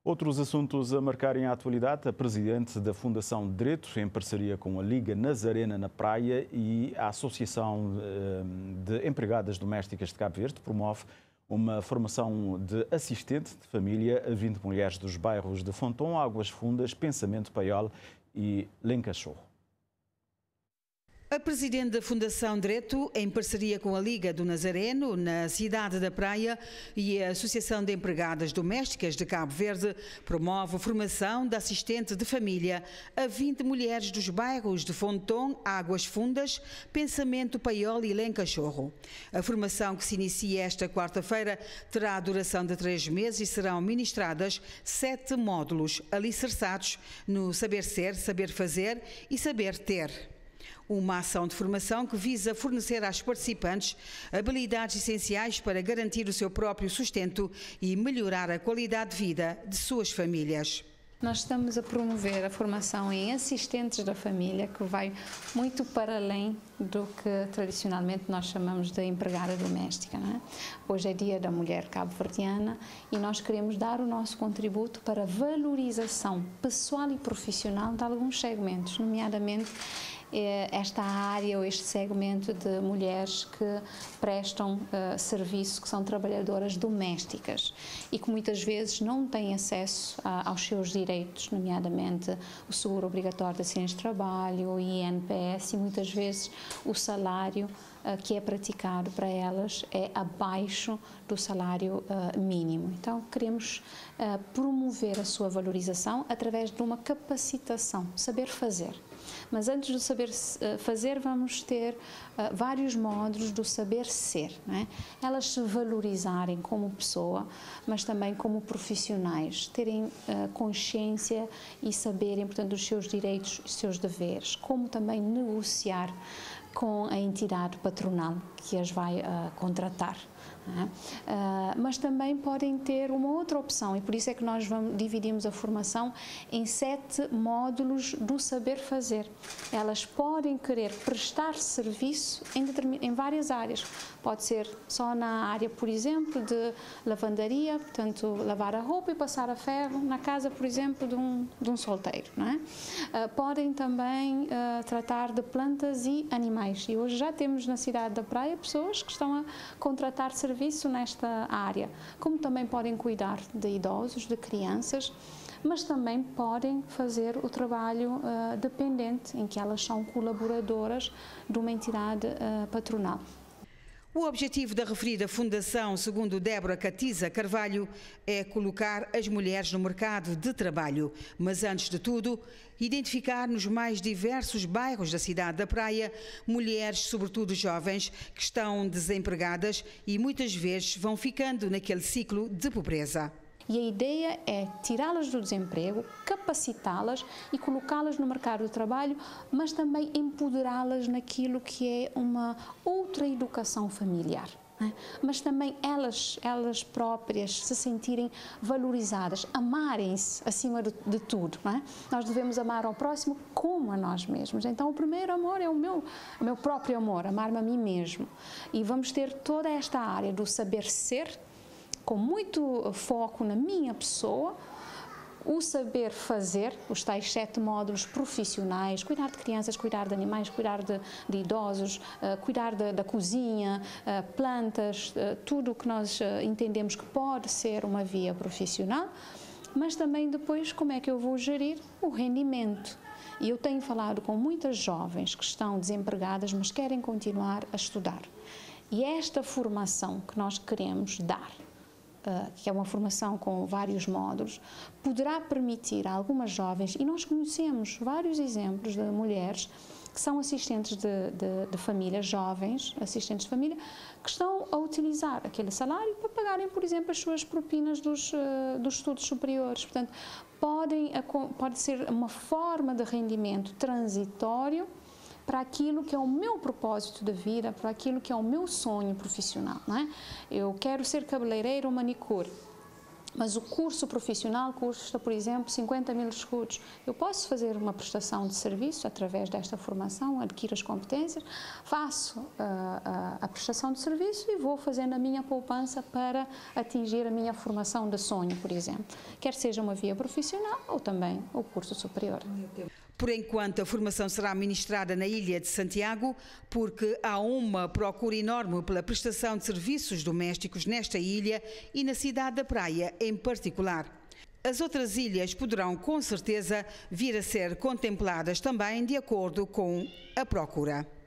Outros assuntos a marcarem a atualidade: a presidente da Fundação Direto, em parceria com a Liga Nazarena na Praia e a Associação de Empregadas Domésticas de Cabo Verde, promove uma formação de assistente de família a 20 mulheres dos bairros de Fonton, Águas Fundas, Pensamento Paiol e Lencachorro. A presidente da Fundação Direto, em parceria com a Liga do Nazareno, na cidade da Praia, e a Associação de Empregadas Domésticas de Cabo Verde, promove a formação de assistente de família a 20 mulheres dos bairros de Fonton, Águas Fundas, Pensamento Paiol e Lencachorro. A formação, que se inicia esta quarta-feira, terá a duração de 3 meses e serão ministradas 7 módulos alicerçados no saber ser, saber fazer e saber ter. Uma ação de formação que visa fornecer às participantes habilidades essenciais para garantir o seu próprio sustento e melhorar a qualidade de vida de suas famílias. Nós estamos a promover a formação em assistentes da família, que vai muito para além do que tradicionalmente nós chamamos de empregada doméstica, não é? Hoje é dia da mulher cabo-verdiana e nós queremos dar o nosso contributo para a valorização pessoal e profissional de alguns segmentos, nomeadamente esta área ou este segmento de mulheres que prestam serviço, que são trabalhadoras domésticas e que muitas vezes não têm acesso aos seus direitos, nomeadamente o seguro obrigatório de acidentes de trabalho, o INPS, e muitas vezes o salário que é praticado para elas é abaixo do salário mínimo. Então, queremos promover a sua valorização através de uma capacitação, saber fazer. Mas antes do saber fazer, vamos ter vários módulos do saber ser, não é? Elas se valorizarem como pessoa, mas também como profissionais, terem consciência e saberem, portanto, dos seus direitos e seus deveres, como também negociar com a entidade patronal que as vai contratar. Mas também podem ter uma outra opção, e por isso é que nós dividimos a formação em 7 módulos do saber fazer. Elas podem querer prestar serviço em várias áreas. Pode ser só na área, por exemplo, de lavandaria, portanto, lavar a roupa e passar a ferro na casa, por exemplo, de um solteiro, não é? Podem também tratar de plantas e animais. E hoje já temos na cidade da Praia pessoas que estão a contratar serviço nesta área, como também podem cuidar de idosos, de crianças, mas também podem fazer o trabalho dependente, em que elas são colaboradoras de uma entidade patronal. O objetivo da referida fundação, segundo Débora Catiza Carvalho, é colocar as mulheres no mercado de trabalho, mas antes de tudo, identificar nos mais diversos bairros da cidade da Praia mulheres, sobretudo jovens, que estão desempregadas e muitas vezes vão ficando naquele ciclo de pobreza. E a ideia é tirá-las do desemprego, capacitá-las e colocá-las no mercado de trabalho, mas também empoderá-las naquilo que é uma outra educação familiar. Mas também elas próprias se sentirem valorizadas, amarem-se acima de tudo. Não é? Nós devemos amar ao próximo como a nós mesmos. Então o primeiro amor é o meu próprio amor, amar-me a mim mesmo. E vamos ter toda esta área do saber ser, com muito foco na minha pessoa, o saber fazer, os tais 7 módulos profissionais, cuidar de crianças, cuidar de animais, cuidar de idosos, cuidar da cozinha, plantas, tudo o que nós entendemos que pode ser uma via profissional, mas também depois como é que eu vou gerir o rendimento. E eu tenho falado com muitas jovens que estão desempregadas, mas querem continuar a estudar. E esta formação que nós queremos dar, que é uma formação com vários módulos, poderá permitir a algumas jovens, e nós conhecemos vários exemplos de mulheres que são assistentes de família, jovens assistentes de família, que estão a utilizar aquele salário para pagarem, por exemplo, as suas propinas dos estudos superiores. Portanto, pode ser uma forma de rendimento transitório para aquilo que é o meu propósito de vida, para aquilo que é o meu sonho profissional, não é? Eu quero ser cabeleireira ou manicure, Mas o curso profissional custa, por exemplo, 50 mil escudos. Eu posso fazer uma prestação de serviço através desta formação, adquiro as competências, faço a prestação de serviço e vou fazendo a minha poupança para atingir a minha formação de sonho, por exemplo. Quer seja uma via profissional ou também o curso superior. Por enquanto, a formação será ministrada na Ilha de Santiago, porque há uma procura enorme pela prestação de serviços domésticos nesta ilha e na cidade da Praia em particular. As outras ilhas poderão, com certeza, vir a ser contempladas também de acordo com a procura.